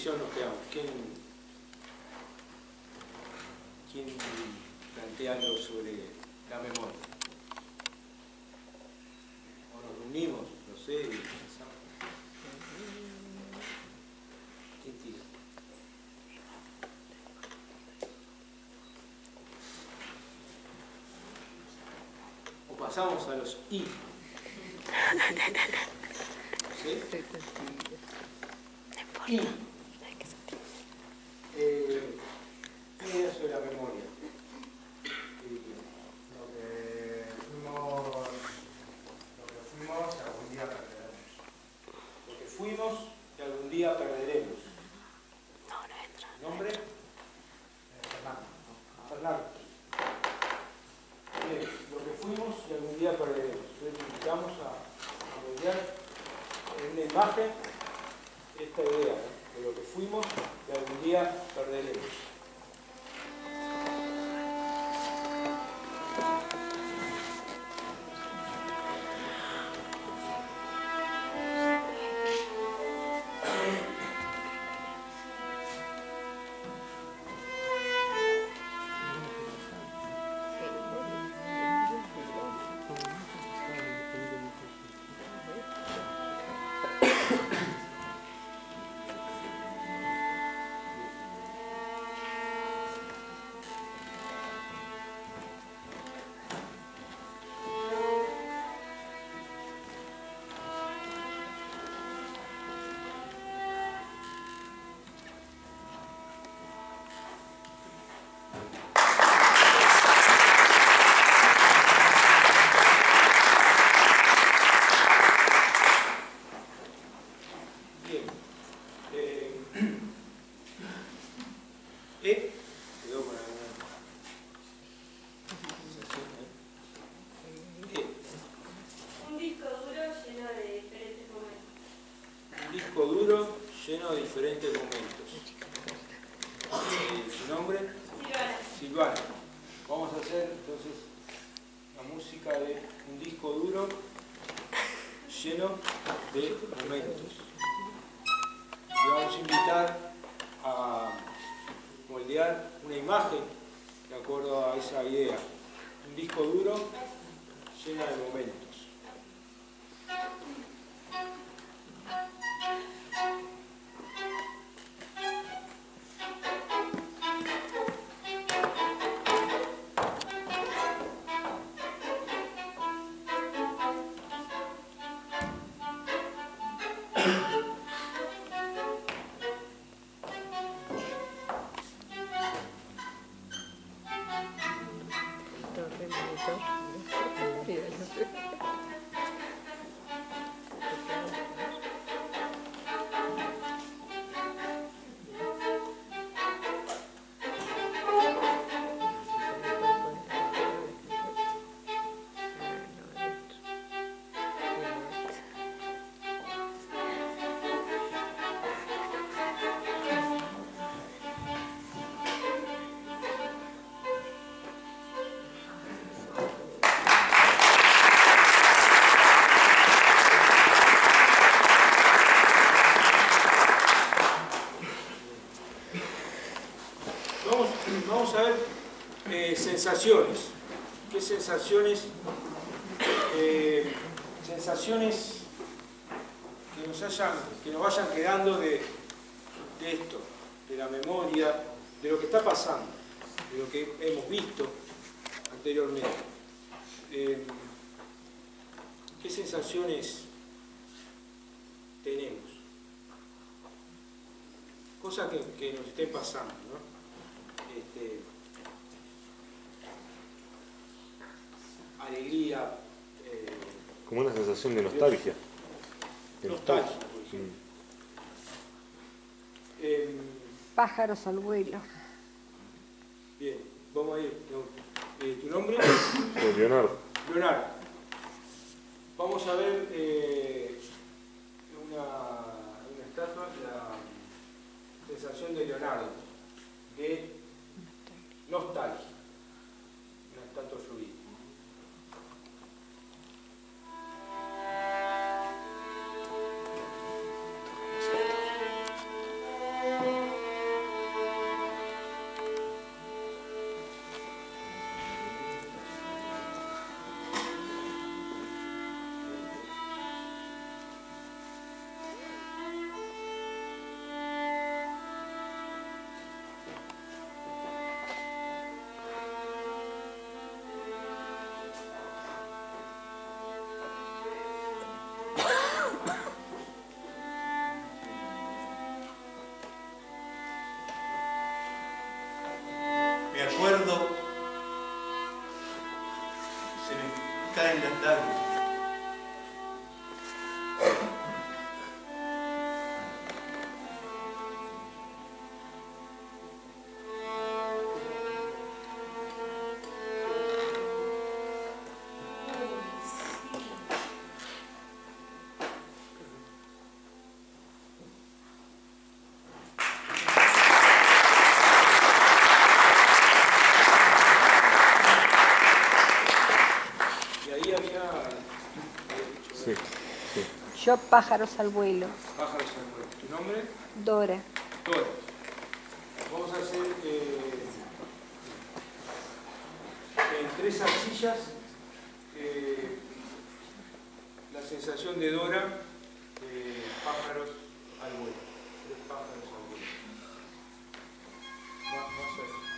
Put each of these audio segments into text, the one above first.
posición nos quedamos? ¿Quién plantea algo sobre la memoria? ¿O nos reunimos? No sé, y pensamos. ¿Quién tira? O pasamos a los I. ¿Sí? I. ¿Qué idea sobre la memoria? Lo que fuimos y algún día perderemos. Lo que fuimos y algún día perderemos. ¿Nombre? Fernando. Fernando. Bien, lo que fuimos y algún día perderemos. Entonces invitamos a mediar en una imagen esta idea de lo que fuimos y algún día perderemos. Lleno de diferentes momentos. ¿Su nombre? Silvana. Vamos a hacer entonces la música de un disco duro lleno de momentos. Y vamos a invitar a moldear una imagen de acuerdo a esa idea. Un disco duro lleno de momentos. Vamos a ver sensaciones. ¿Qué sensaciones? Sensaciones que nos vayan quedando de esto, de la memoria, de lo que está pasando, de lo que hemos visto anteriormente. ¿Qué sensaciones tenemos? Cosas que nos estén pasando, ¿no? Alegría. Como una sensación de nostalgia. Nostalgia, por ejemplo. Pájaros al vuelo. Bien, vamos a ir. ¿Tu nombre? Leonardo. Leonardo. Vamos a ver una estatua, la sensación de Leonardo, de nostalgia. Una estatua fluida. me acuerdo, se me caen las lágrimas. Yo, pájaros al vuelo. Pájaros al vuelo. ¿Tu nombre? Dora. Dora. Vamos a hacer en 3 arcillas la sensación de Dora de pájaros al vuelo. 3 pájaros al vuelo. Vamos a ver.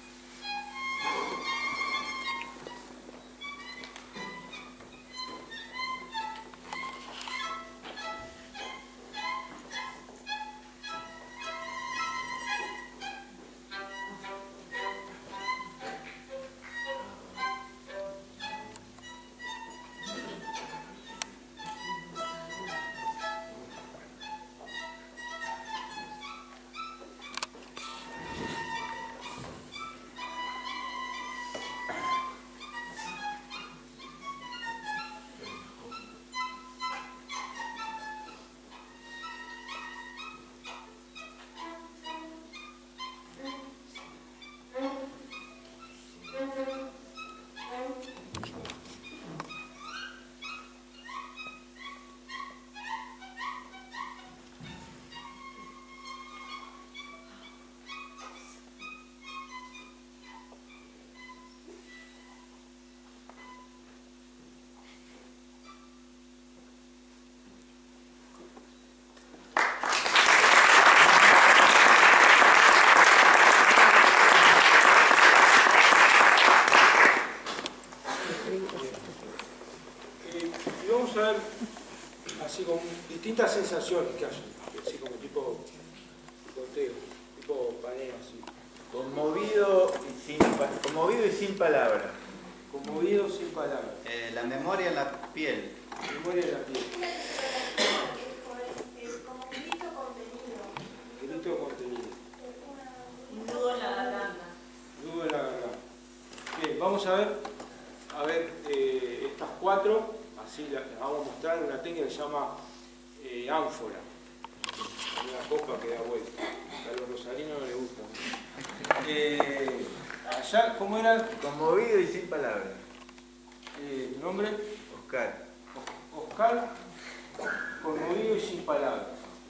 Vamos a ver así como distintas sensaciones que hay, así como tipo picoteo, tipo paneo así. Conmovido y sin palabras. Conmovido sin palabras. La memoria en la piel. Memoria en la piel. Como grito contenido. Grito contenido. Nudo en la garganta. Nudo en la garganta. Bien, vamos a ver estas 4. Así las vamos a mostrar una técnica que se llama ánfora. Una copa que da vuelta. A los rosarinos no les gusta. Allá, ¿cómo era? Conmovido y sin palabras. ¿Tu nombre? Oscar. Oscar, conmovido y sin palabras.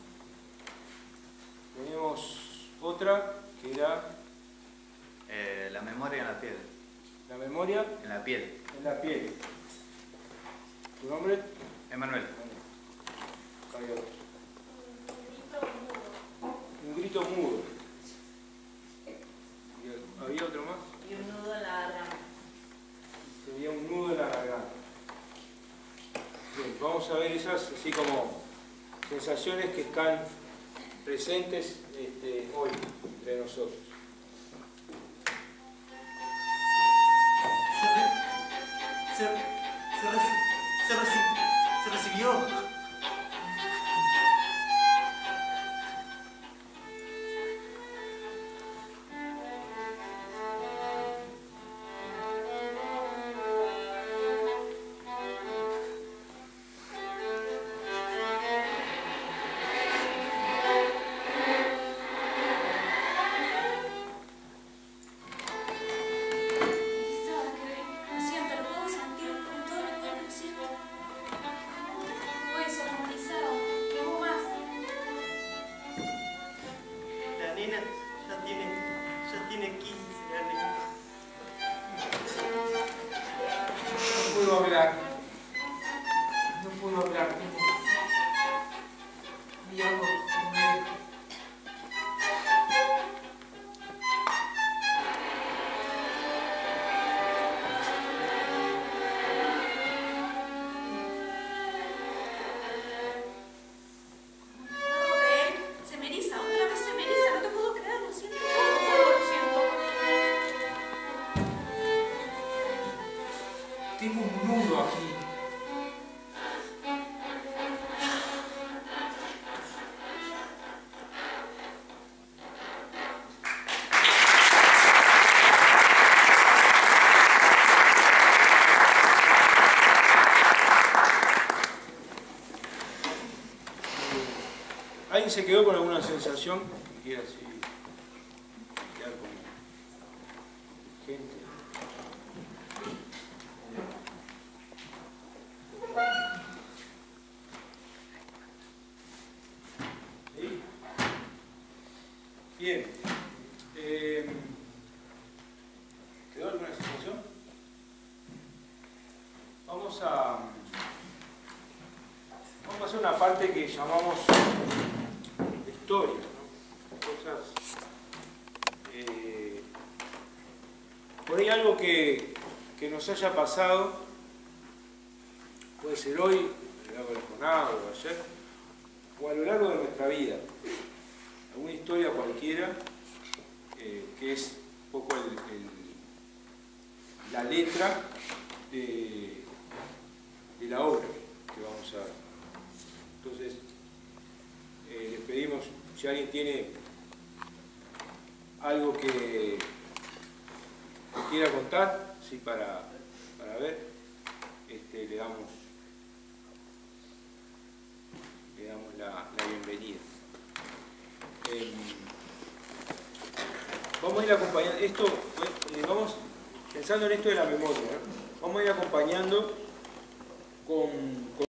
Tenemos otra que era... La memoria en la piel. La memoria En la piel. en la piel. ¿Tu nombre? Emanuel. Un grito mudo. ¿Había otro más? Y un nudo en la garganta. Sería un nudo en la garganta. Bien, vamos a ver esas así como sensaciones que están presentes hoy entre nosotros. Se recibió. Ya tiene 15 años. No puedo hablar. No puedo hablar. Y algo me deja. tengo un nudo aquí. ¿Alguien se quedó con alguna sensación que quiera así quedar con gente? ¿Sí? Bien. ¿Quedó alguna sensación? Vamos a hacer una parte que llamamos historia, ¿no? Cosas, por ahí algo que nos haya pasado, puede ser hoy, a lo largo de la jornada o de ayer, o a lo largo de nuestra vida. Alguna historia cualquiera, que es un poco la letra de la obra que vamos a ver. Entonces, les pedimos, si alguien tiene algo que quiera contar, sí, para ver, le damos la bienvenida. Vamos a ir acompañando, esto, vamos pensando en esto de la memoria, ¿no? Vamos a ir acompañando con